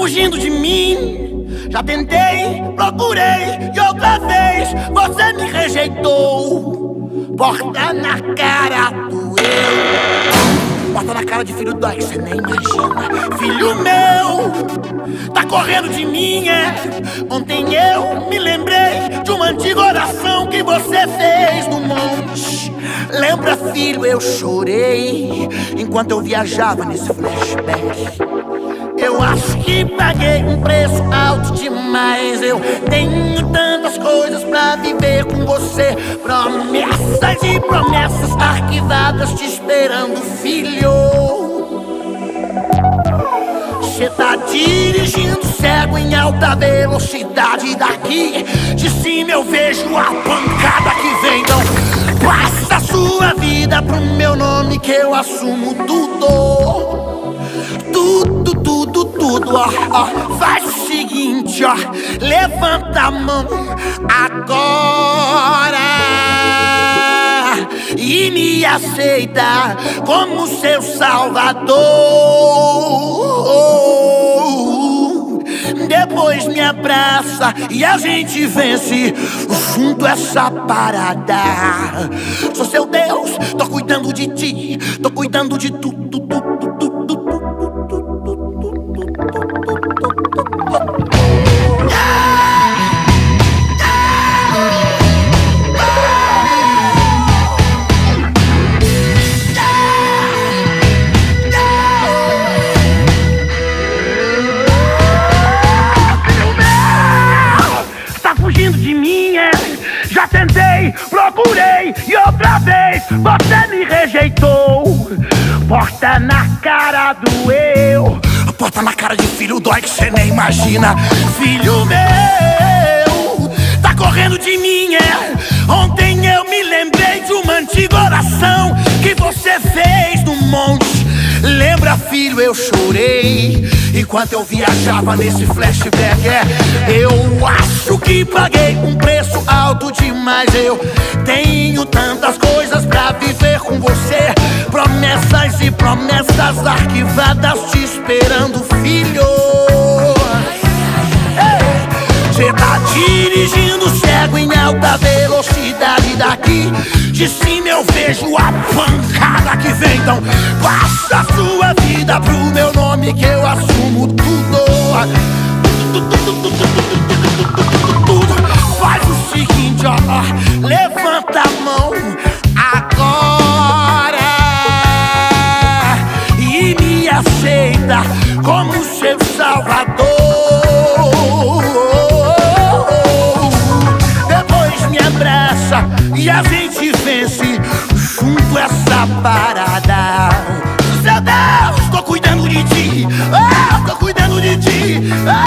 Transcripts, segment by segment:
fugindo de mim. Já tentei, procurei e outra vez você me rejeitou. Porta na cara doeu. Porta na cara de filho dói que cê nem imagina. Filho meu, tá correndo de mim, é? Ontem eu me lembrei de uma antiga oração que você fez no monte. Lembra, filho, eu chorei enquanto eu viajava nesse flashback. Eu acho que paguei um preço alto demais. Eu tenho tantas coisas pra viver com você. Promessas e promessas arquivadas te esperando, filho. Cê tá dirigindo cego em alta velocidade. Daqui de cima eu vejo a pancada que vem. Então passa a sua vida pro meu nome que eu assumo tudo. Tudo, ó. Faz o seguinte, ó. Levanta a mão agora e me aceita como seu salvador. Depois me abraça e a gente vence junto essa parada. Sou seu Deus, tô cuidando de ti, tô cuidando de tudo. Já tentei, procurei e outra vez você me rejeitou. Porta na cara doeu. Porta na cara de filho dói que cê nem imagina. Filho meu, tá correndo de mim, é? Ontem eu me lembrei de uma antiga oração que você fez no monte. Lembra, filho, eu chorei enquanto eu viajava nesse flashback. Eu acho que paguei um preço alto demais. Eu tenho tantas coisas pra viver com você. Promessas e promessas arquivadas te esperando, filho. Cê tá dirigindo cego em alta velocidade. Daqui de cima eu vejo a pancada que vem. Então passa a sua vida pro meu nome que eu assumo tudo. Faz o seguinte, ó. Levanta a mão agora e me aceita como seu salvador. E a gente vence junto essa parada. Seu Deus, tô cuidando de ti. Tô cuidando de ti.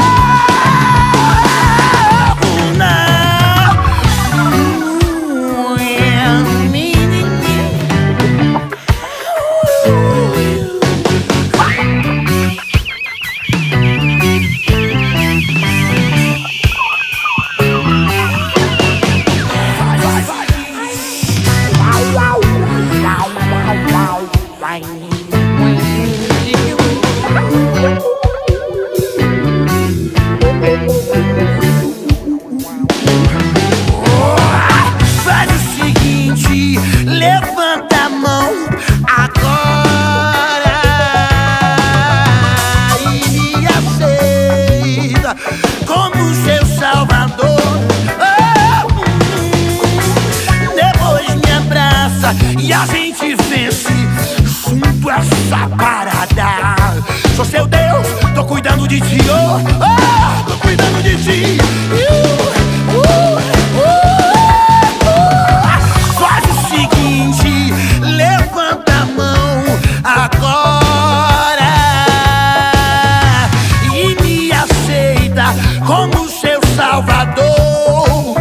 Faz o seguinte, levanta a mão agora e me aceita como seu salvador. Depois me abraça e a gente vence junto essa parada. Sou seu Deus, tô cuidando de ti, tô cuidando de ti. Faz o seguinte, levanta a mão agora e me aceita como seu salvador.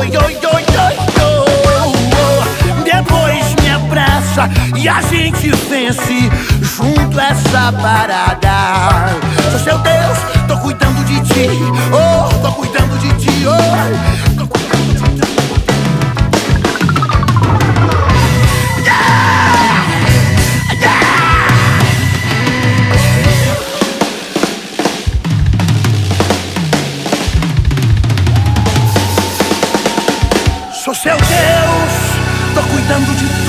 Depois me abraça e a gente vence junto essa parada. Sou seu Deus, tô cuidando de ti, tô cuidando de ti, tô cuidando de ti. cuidando de